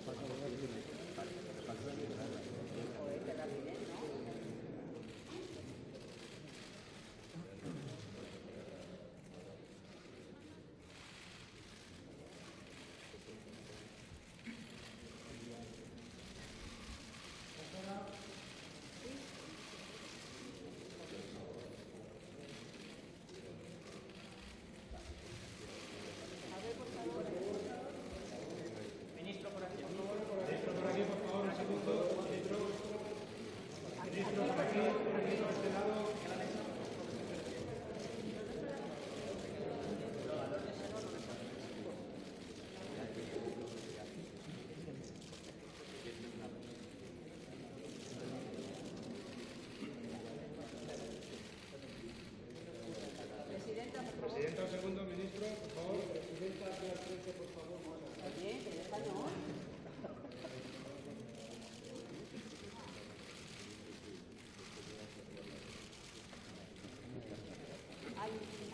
Ministro, por aquí. Ministro, por aquí, por favor, un segundo. Ministro, por aquí, por este lado. Presidenta, un segundo, ministro, por favor. Presidenta, aquí al frente, por favor. Oye, que deja no. Ay,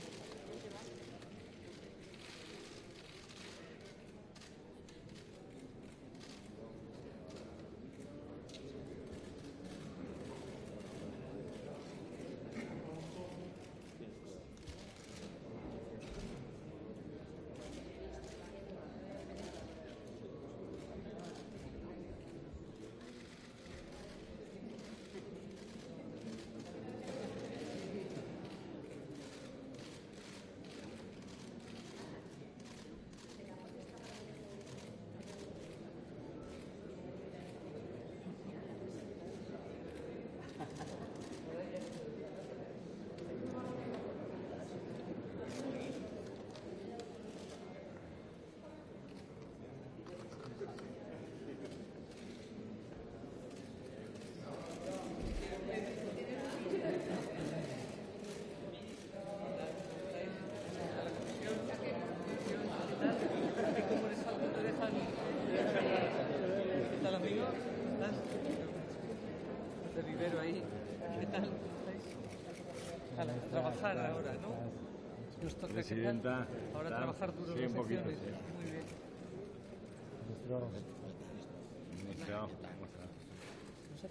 ¿Qué tal, amigo? ¿Estás? De Rivero ahí. ¿Qué tal? A trabajar ahora, ¿no? Nos toca, Presidenta, ahora trabajar duro sí, las un poquito, secciones. sí. Muy bien. Ministro, ¿cómo está?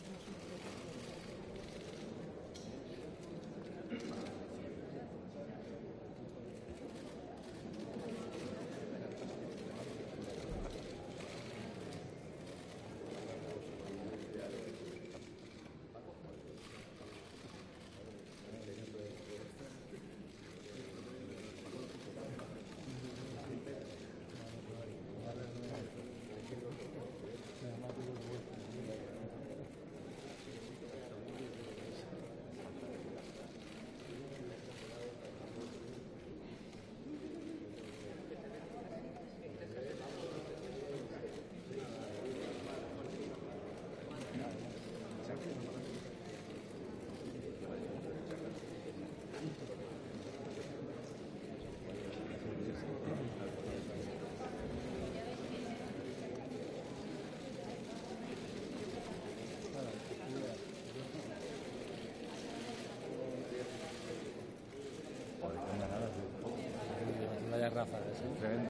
Vaya Rafa, ¿eh?